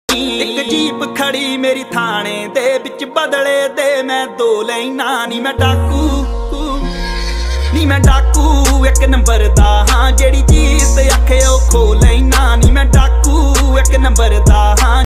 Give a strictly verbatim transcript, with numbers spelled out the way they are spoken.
एक जीप खड़ी मेरी थाने दे बिच बदले दे मैं दो लैना नी मैं डाकू नी मैं डाकू एक नंबर दा हाँ जेड़ी चीज आखे ओ खो लैना नी मैं डाकू एक नंबर दा हाँ।